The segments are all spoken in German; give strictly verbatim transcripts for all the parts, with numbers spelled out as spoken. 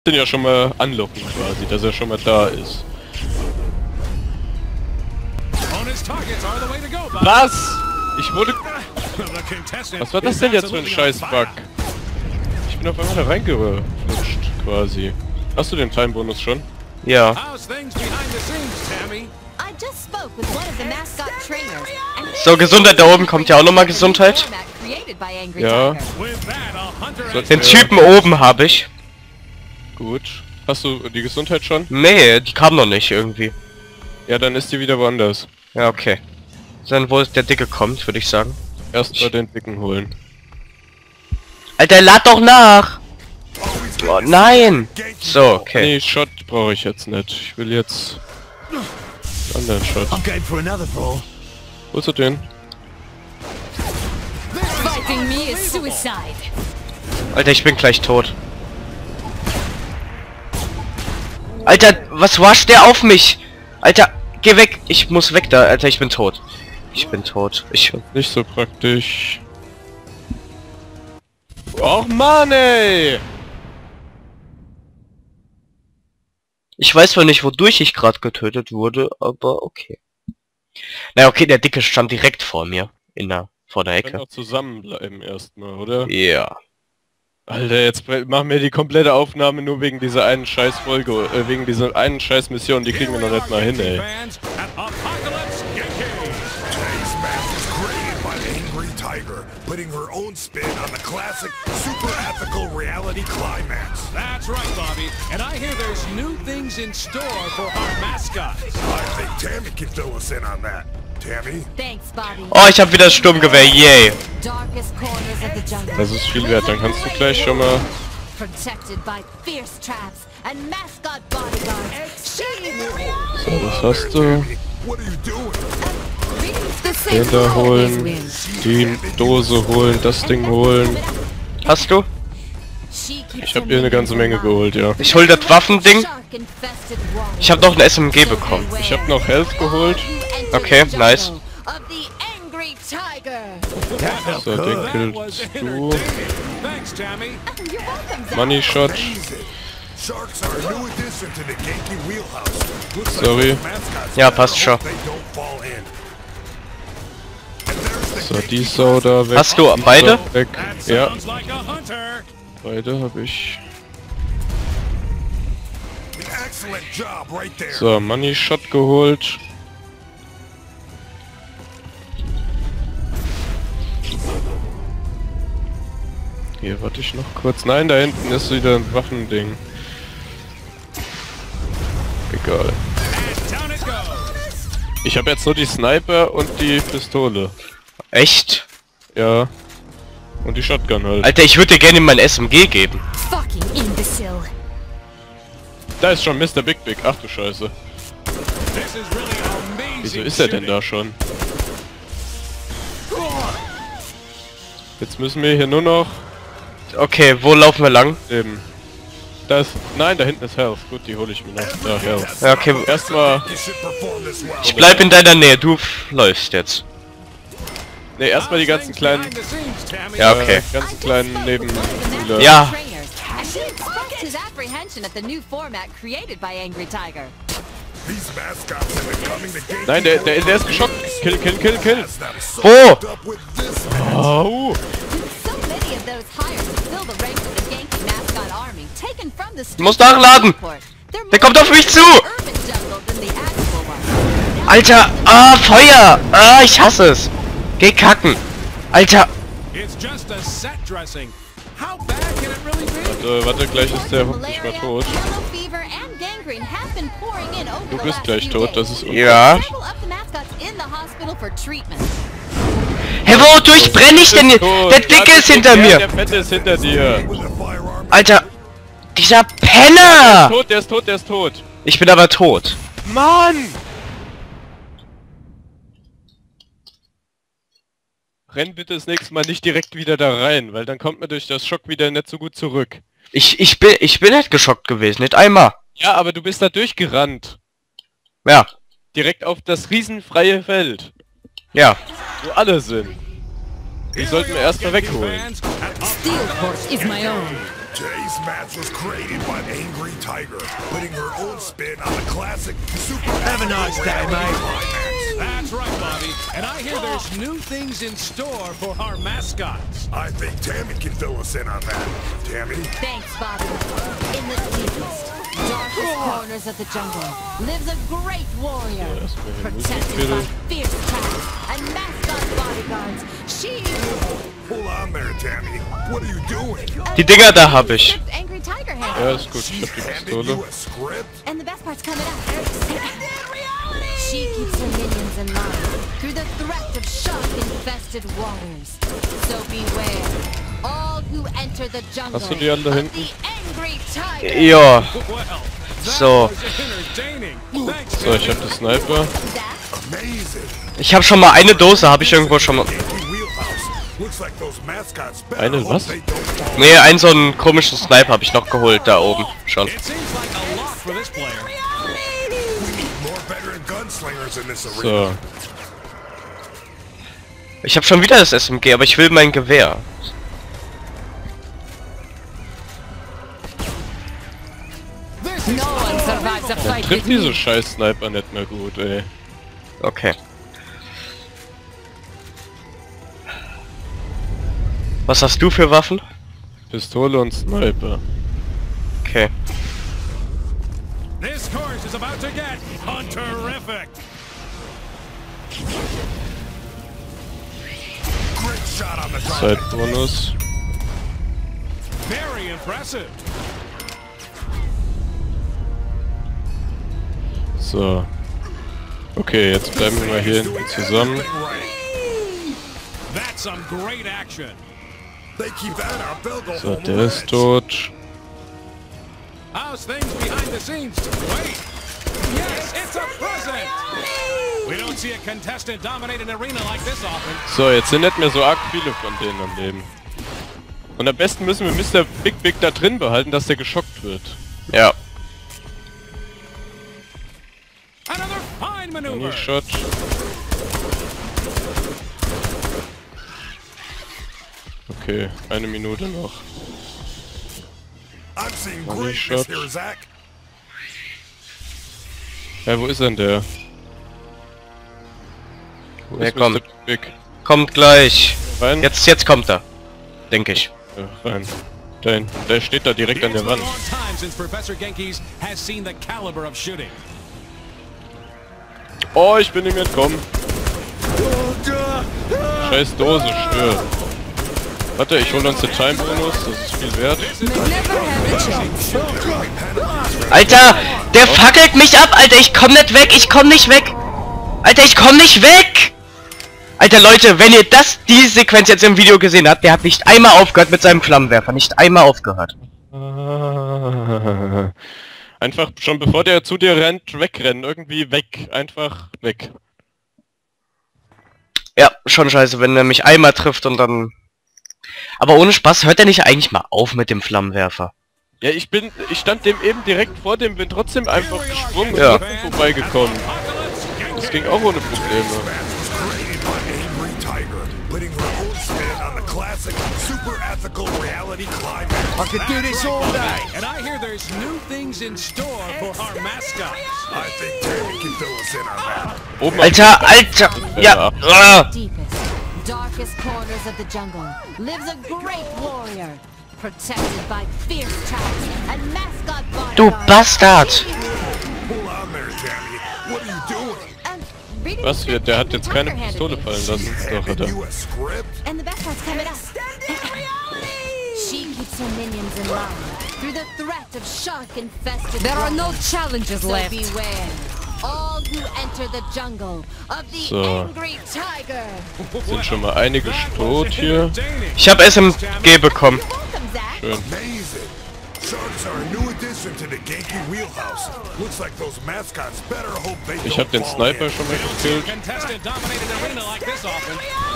Den ja schon mal anlocken quasi, dass er schon mal da ist. Was? Ich wurde... Was war das denn jetzt für ein Scheiß-Bug? Ich bin auf einmal da reingeflutscht quasi. Hast du den Time-Bonus schon? Ja. So, Gesundheit da oben, kommt ja auch nochmal Gesundheit. Ja. Den Typen oben habe ich. Gut. Hast du die Gesundheit schon? Nee, die kam noch nicht irgendwie. Ja, dann ist die wieder woanders. Ja, okay. Dann wo der Dicke kommt, würde ich sagen. Erst mal den Dicken holen. Alter, lad doch nach! Oh nein! So, okay. Nee, Shot brauche ich jetzt nicht. Ich will jetzt einen anderen Shot. Wo ist er denn? Alter, ich bin gleich tot. Alter, was wascht der auf mich? Alter, geh weg! Ich muss weg da, Alter, ich bin tot. Ich bin tot. Ich... Nicht so praktisch. Och Mann, ey! Ich weiß zwar nicht, wodurch ich gerade getötet wurde, aber okay. Na okay, der Dicke stand direkt vor mir. In der... vor der Wir können Ecke. auch zusammenbleiben erstmal, oder? Ja. Alter, jetzt machen wir die komplette Aufnahme nur wegen dieser einen scheiß Folge, äh, wegen dieser einen scheiß Mission, die kriegen wir noch nicht mal hin, ey. Tiger, putting her own spin on the classic super ethical reality climax. That's right, Bobby. And I hear there's new things in store for our mascots. I think Tammy can fill us in on that. Tammy? Thanks, Bobby. Oh, ich habe wieder das Sturmgewehr, yay. Darkest corners of the jungle. Das ist viel wert, dann kannst du gleich schon mal... Protected by fierce traps and mascot bodyguards. So, das hast du. What are you doing? Den da holen, die Dose holen, das Ding holen. Hast du? Ich habe hier eine ganze Menge geholt, ja. Ich hol das Waffending. Ich habe noch ein S M G bekommen. Ich habe noch Health geholt. Okay, nice. So, den killst du. Thanks, Tammy. Money Shot. Sharks are a new addition to the Genki wheelhouse. Looks like Sorry. those mascots Ja, passt schon. they don't fall in. And there's the So, die Sau da weg. Hast du die beide? Sau Weg. That Ja, sounds like a hunter. beide habe ich. excellent job right there. So, Money Shot geholt. Hier, warte ich noch kurz. Nein, da hinten ist wieder ein Waffending. Egal. And down it goes. Ich habe jetzt nur die Sniper und die Pistole. Echt? Ja. Und die Shotgun halt. Alter, ich würde dir gerne mein S M G geben. Fucking imbecile. Da ist schon Mister Big Big. Ach du Scheiße. This is really amazing. Wieso ist er denn shooting. da schon? Jetzt müssen wir hier nur noch Okay, wo laufen wir lang? eben. Da ist. Nein, da hinten ist Health. Gut, die hole ich mir noch. Da, Health. Ja, okay. Erstmal. You should perform this well. Ich bleib in deiner Nähe, du läufst jetzt. Ne, erstmal die ganzen Things kleinen. behind the scenes, Tammy. Ja, okay. Äh, ganzen kleinen Neben. Ja. I should expect his apprehension at the new format created by Angry Tiger. These mascots have been coming to Genki Nein, der, der, der ist geschockt. Kill, kill, kill, kill. that is so Wo? hooked up with this Au. So many of those hires to fill the ranks of the Genki mascot army, taken from the Du musst nachladen. Der kommt auf mich zu. urban jungle than the actual one. Alter, ah, Feuer. Ah, ich hasse es. Geh kacken. Alter. It's just a set dressing. How bad can it really be? Äh, warte, gleich ist der Hund nicht mehr tot. Yellow fever and gangrene have been pouring in over Du the bist last gleich few tot, days. das ist Ja. Several of the mascots in the hospital for treatment. Hä, wodurch brenne ich denn hier? Der Dicke ist hinter Der mir. Fette ist hinter dir. with a firearm. Alter. Dieser Der Penner. ist tot, der ist tot, der ist tot. Ich bin aber tot. Mann! Renn bitte das nächste Mal nicht direkt wieder da rein, weil dann kommt man durch das Schock wieder nicht so gut zurück. Ich, ich bin, ich bin nicht geschockt gewesen, nicht einmal. Ja, aber du bist da durchgerannt. Ja, Direkt auf das riesenfreie Feld, ja. wo alle sind. Die sollten wir erstmal wegholen. Fans at Steelport is my own. Today's match was created by Angry Tiger, putting her own spin on the classic super. Have a nice day, mate. That's right, Bobby. And I hear there's new things in store for our mascots. I think Tammy can fill us in on that. Tammy? Thanks, Bobby. In the deepest, darkest corners of the jungle lives a great warrior, protected by fierce attacks and mascot bodyguards. She... Hold on there, Tammy. What are you doing? Die Dinger da hab ich. Angry Tiger Ja, handles. ist gut, ich hab die Handed you Pistole. a script? And the best part's coming up. She keeps her minions in line through the threat of shark-infested waters. So beware, all who enter the jungle Hast du die alle da of hinten? the Angry Tiger. Ja. Well, that So. was entertaining. Thanks, So, ich hab den Sniper. Amazing. Ich habe schon mal eine Dose, habe ich irgendwo schon mal. Yankee Wheelhouse. Looks like those mascots better Eine hope was? they don't. Nee, einen so einen komischen Sniper habe ich noch geholt da oben schon. It seems like a lot for this player. We need more veteran gunslingers in this arena. So. Ich habe schon wieder das S M G, aber ich will mein Gewehr. This is No one survives a fight Trifft with diese me. scheiß Sniper nicht mehr gut, ey. Okay. Was hast du für Waffen? Pistole und Sniper. Okay. This course is about to get hunterific. Great shot on the target. Zeitbonus. Very impressive. So. Okay, jetzt bleiben wir mal hier hinten zusammen. Everything right. That's some great action. They keep that up, they'll go So, home der ist rich. tot. How's things behind the scenes? Wait. Yes, it's a present. We don't see a contestant dominate an arena like this often. So, jetzt sind nicht mehr so arg viele von denen am Leben. Und am besten müssen wir Mister Big Big da drin behalten, dass der geschockt wird. Ja. Another fine maneuver. Money Shot. Okay, eine Minute noch. I'm seeing Money greatness shot. here, Zach. Ja, wo ist denn der? Wo Der ist kommt. Mister Big? Kommt gleich. Rein? Jetzt, jetzt kommt er. Denke ich. Ja, rein. Da hinten. Der steht da direkt an It's der been a Wand. long time since Professor Genki's has seen the caliber of shooting. Oh, ich bin ihm entkommen. Scheiß Dose, stirb. Warte, ich hole uns den Time-Bonus, das ist viel wert. Alter, der fackelt mich ab, Alter, ich komm nicht weg, ich komm nicht weg. Alter, ich komm nicht weg. Alter, Leute, wenn ihr das, diese Sequenz jetzt im Video gesehen habt, der hat nicht einmal aufgehört mit seinem Flammenwerfer, nicht einmal aufgehört. Einfach schon bevor der zu dir rennt, wegrennen, irgendwie weg, einfach weg. Ja, schon scheiße, wenn er mich einmal trifft und dann... Aber ohne Spaß, hört er nicht eigentlich mal auf mit dem Flammenwerfer? Ja, ich bin, ich stand dem eben direkt vor dem, bin trotzdem einfach gesprungen Ja. und bin vorbeigekommen. Das ging auch ohne Probleme. Created by Angry Tiger, putting her own spin on the classic super ethical reality climax. I could do this all day. And I hear there's new things in store for our mascots. I think Tammy can fill us in on that. Oben Alter, Alter! Ja! Ah. Deepest, darkest corners of the jungle lives a great warrior, protected by fierce tracks and mascot bodyguards. Du Bastard! Hold on there, Tammy. What are you doing? Um, reading Was the hier, script der hat Angry jetzt keine Tiger handed Pistole me. fallen lassen. Doch, hat Handed er. you a script? And the best part's coming up. She keeps her minions in line through the threat of shark-infested There are no waters. challenges So left. beware, all who enter the jungle of the So. Angry Tiger. Sind schon mal einige tot hier. Ich habe S M G bekommen. You're welcome, Zach. Schön. Amazing. Sharks are a new addition to the Genki Wheelhouse. Looks like those mascots better hope they Ich don't hab den fall Sniper in. schon mal Don't see a gekillt. contestant dominate an arena like this often.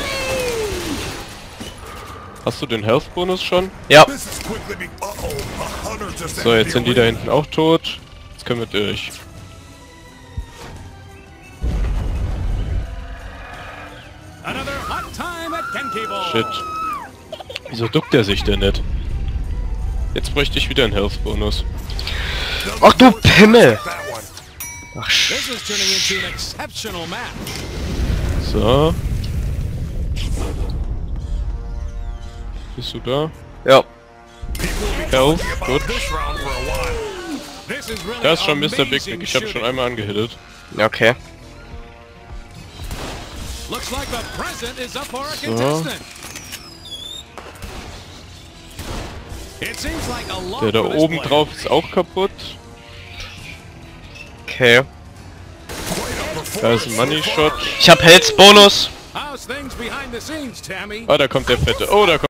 Hast du den Health-Bonus schon? Ja. This is quickly being... Uh-oh, a hunter just So, entered jetzt the sind die da arena. hinten auch tot. Jetzt können wir durch. Another hot time at Genki Ball. Shit. Wieso duckt er sich denn nicht? Jetzt bräuchte ich wieder einen Health-Bonus. Ach du Pimmel! Ach sch... This is turning into an exceptional match. So. Bist du da? Ja. Health, gut. This is really Da ist schon Mister Big amazing Mac, ich habe schon shooting. einmal angehittet. Okay. Looks like the present is up for a So. contestant. It seems like a lot Der da for this oben player. drauf ist auch kaputt. Okay. Da ist ein Money Shot. Ich hab Health Bonus. How's things behind the scenes, Tammy? Ah, da kommt der Fette. Oh, da kommt